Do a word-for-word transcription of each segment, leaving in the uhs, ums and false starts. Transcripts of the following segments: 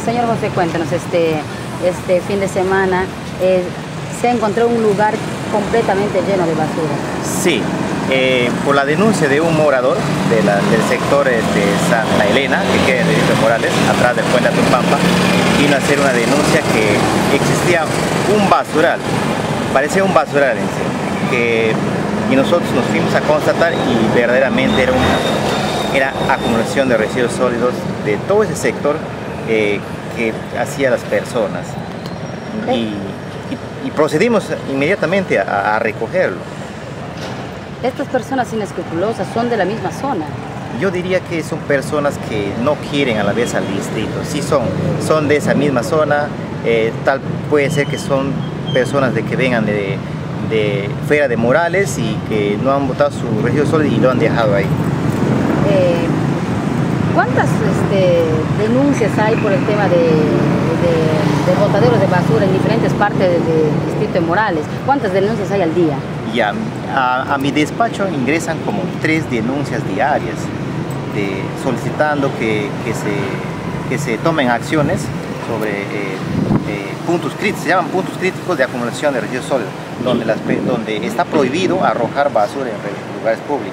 señor José, cuéntanos, este, este fin de semana eh, se encontró un lugar completamente lleno de basura. Sí, eh, por la denuncia de un morador de la, del sector de Santa Elena, que queda en Felipe Morales, atrás del puente Atupampa, vino a hacer una denuncia que existía un basural, parecía un basural en sí, que, y nosotros nos fuimos a constatar y verdaderamente era una era acumulación de residuos sólidos de todo ese sector eh, que hacía las personas. Y, y, y procedimos inmediatamente a, a recogerlo. Estas personas inescrupulosas son de la misma zona. Yo diría que son personas que no quieren a la vez al distrito. Sí son, son de esa misma zona, eh, tal puede ser que son personas de que vengan de, de fuera de Morales y que no han botado su residuo sólido y lo han dejado ahí. Eh, ¿Cuántas este, denuncias hay por el tema de, de, de botaderos de basura en diferentes partes del distrito de Morales? ¿Cuántas denuncias hay al día? Ya, a, a mi despacho ingresan como tres denuncias diarias de, solicitando que, que, se, que se tomen acciones sobre eh, eh, puntos críticos, se llaman puntos críticos de acumulación de residuos sólidos, donde, las, donde está prohibido arrojar basura en lugares públicos.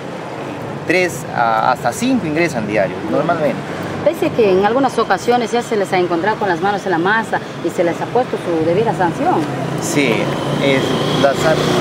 Tres a, hasta cinco ingresan diarios, normalmente. Pese que en algunas ocasiones ya se les ha encontrado con las manos en la masa y se les ha puesto su debida sanción. Sí, es, las,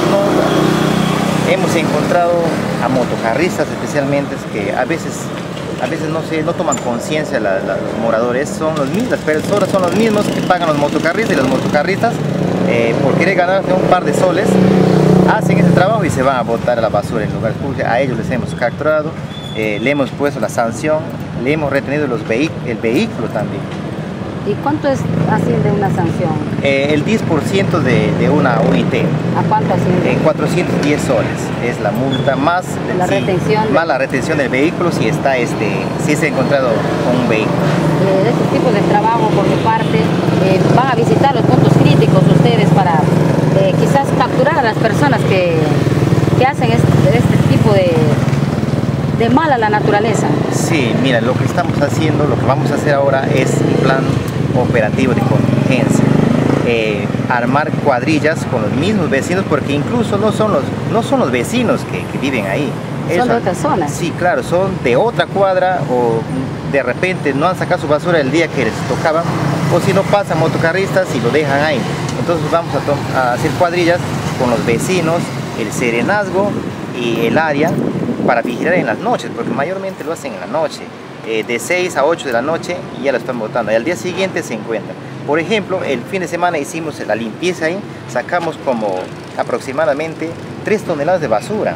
no, hemos encontrado a motocarristas especialmente que a veces, a veces no, se, no toman conciencia la, la, los moradores, son los mismos, las personas son los mismos que pagan los motocarristas y los motocarristas eh, por querer ganarse un par de soles hacen ese trabajo y se van a botar a la basura en lugares públicos. A ellos les hemos capturado, eh, le hemos puesto la sanción, le hemos retenido los vehi el vehículo también. ¿Y cuánto es asciende una sanción? Eh, el diez por ciento de, de una U I T. ¿A cuánto asciende? En cuatrocientos diez soles es la multa más la, sí, retención de... más la retención del vehículo si está este si se ha encontrado con un vehículo. Eh, de estos tipos de trabajo por mi parte, eh, van a visitar los puntos críticos ustedes para eh, quizás capturar a las personas que, que hacen este, este tipo de, de mal a la naturaleza. Sí, mira, lo que estamos haciendo, lo que vamos a hacer ahora es un plan operativo de contingencia. Eh, armar cuadrillas con los mismos vecinos, porque incluso no son los, no son los vecinos que, que viven ahí. Son Ellos, de otras zonas. Sí, claro, son de otra cuadra o de repente no han sacado su basura el día que les tocaba, o si no pasan motocarristas y lo dejan ahí. Entonces vamos a, a hacer cuadrillas con los vecinos, el serenazgo y el área para vigilar en las noches, porque mayormente lo hacen en la noche, eh, de seis a ocho de la noche y ya lo están botando y al día siguiente se encuentran. Por ejemplo, el fin de semana hicimos la limpieza ahí, sacamos como aproximadamente tres toneladas de basura.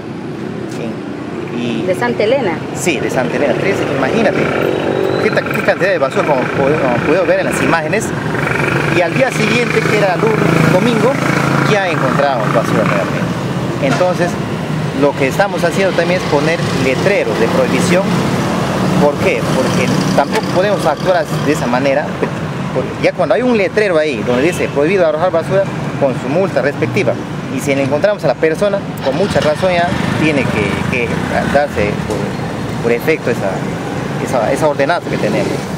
Y, ¿De Santa Elena? Sí, de Santa Elena, tres, imagínate qué, qué cantidad de basura como podemos ver en las imágenes. Y al día siguiente, que era lunes, domingo, ya encontramos basura realmente. Entonces, lo que estamos haciendo también es poner letreros de prohibición. ¿Por qué? Porque tampoco podemos actuar de esa manera. Ya cuando hay un letrero ahí donde dice prohibido arrojar basura, con su multa respectiva, y si le encontramos a la persona, con mucha razón ya tiene que, que darse por, por efecto esa, esa, esa ordenanza que tenemos.